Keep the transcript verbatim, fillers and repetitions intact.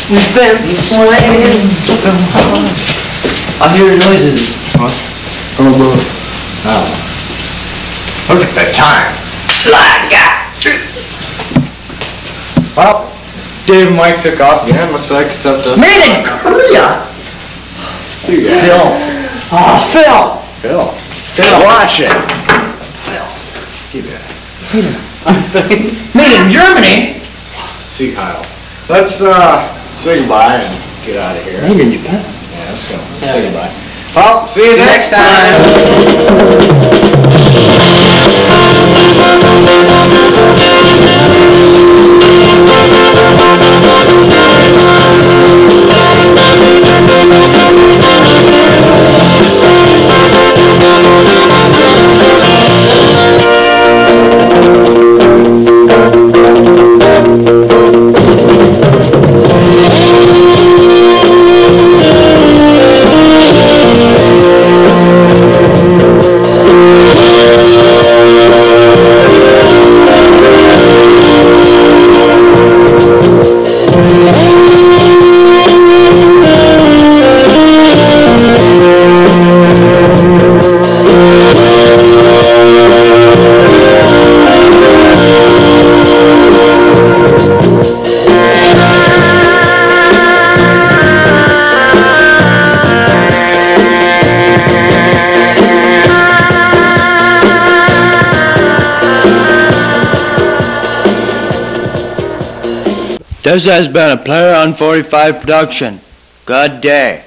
We've been swaying so hard. I hear noises. What? From above. Oh. Look at the time. Well, Dave and Mike took off again. Looks like it's up to us. Made in Korea! Phil. Oh, Phil! Phil. Phil. Watch it. Phil. Keep it. Made in Germany? See Kyle. Let's uh, say goodbye and get out of here. Made in Japan. Yeah, let's go. Yeah. Say goodbye. Well, see you next, Next time. This has been a Player on forty-five production. Good day.